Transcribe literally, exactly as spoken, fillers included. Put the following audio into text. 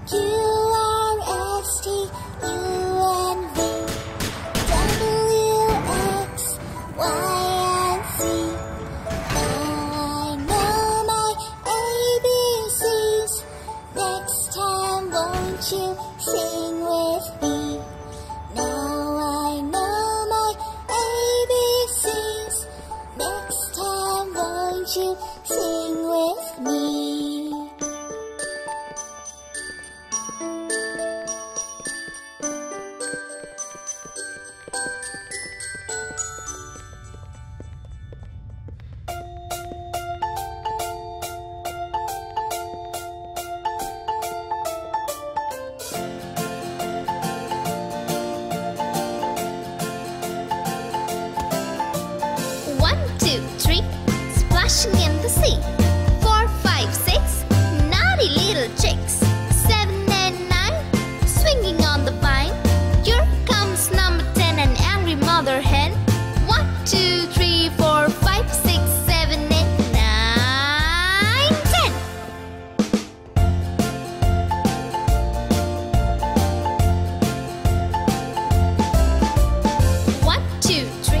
Q R S T U N V W X Y and Z. Now I know my A B Cs. Next time won't you sing with me? Now I know my A B Cs. Next time won't you sing with me? One, two, three, splashing in the sea. Four, five, six, naughty little chicks. Seven and nine, swinging on the vine. Here comes number ten, an angry mother hen. One, two, three, four, five, six, seven, eight, nine, ten. One, two, three.